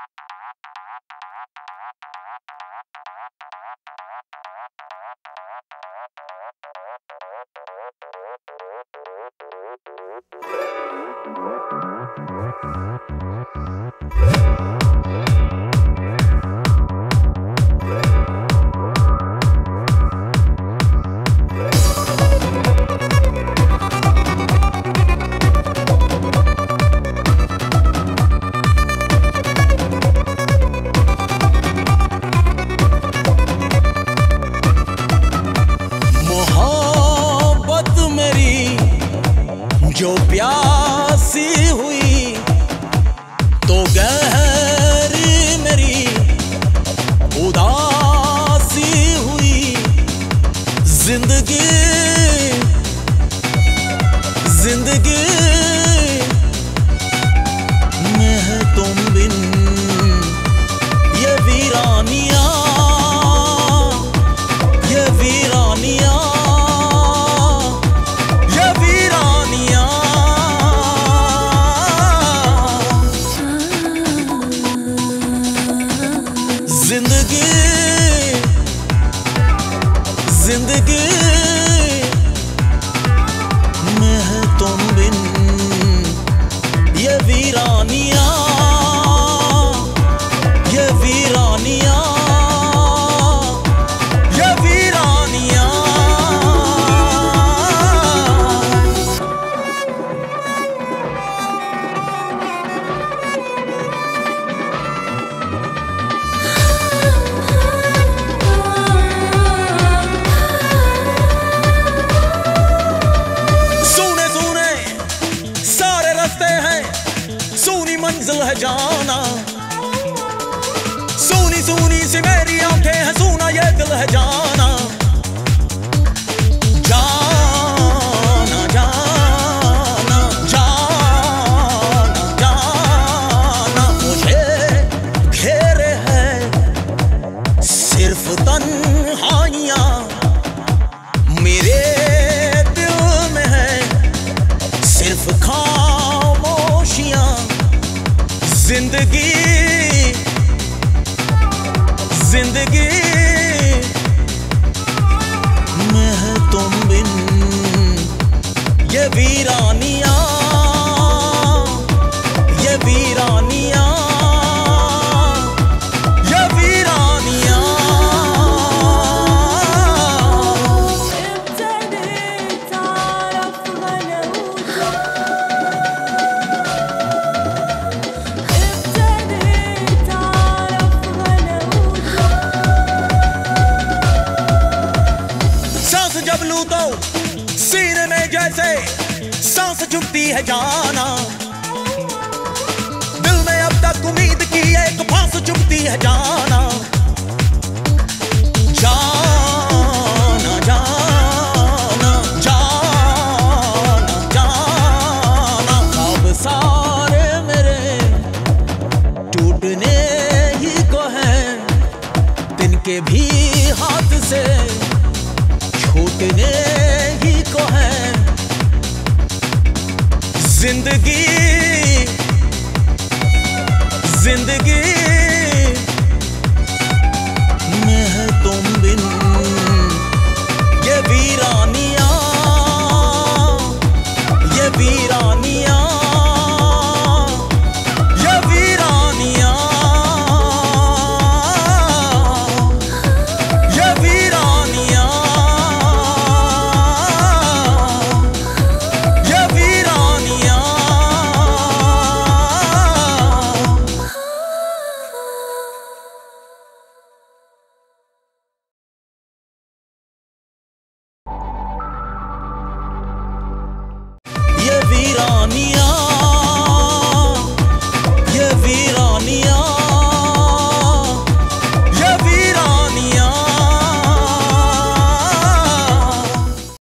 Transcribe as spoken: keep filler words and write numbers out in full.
जो प्यासी हुई तो गहरी मेरी उदासी हुई। जिंदगी जिंदगी में है तुम बिन ये वीरानिया, ये वीरानिया, ये वीरानिया। जिंदगी जिंदगी में है तुम बिन ये वीरानिया, ये वीरानिया, ये वीरानिया। सुने सुने सारे रास्ते हैं, सुनी मंजिल है जाना। सुनी सुनी सी मेरी आंखें हैं, सुना ये दिल है जाना। जाना जाना जाना जाना मुझे घेरे है सिर्फ तन्हाइयां, मेरे दिल में है सिर्फ खामोशियां। जिंदगी जिंदगी में है तुम बिन ये वीरानिया, ये वीरानिया, ये वीरानिया। सांस जब लूं तो सीने में जैसे सांस चुभती है जाना। दिल में अब तक उम्मीद की एक फांस चुभती है जाना। जाना जाना जाना जाना अब सारे मेरे टूटने ही को हैं, तिनके भी हाथ से छूटने ही को है। जिंदगी जिंदगी